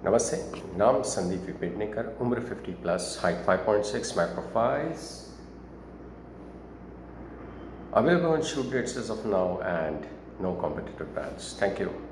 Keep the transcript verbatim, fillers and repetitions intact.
Namaste, नाम Sandeep VP, उम्र fifty plus, height five point six, macrophiles. Available on shoot dates as of now and no competitive brands. Thank you.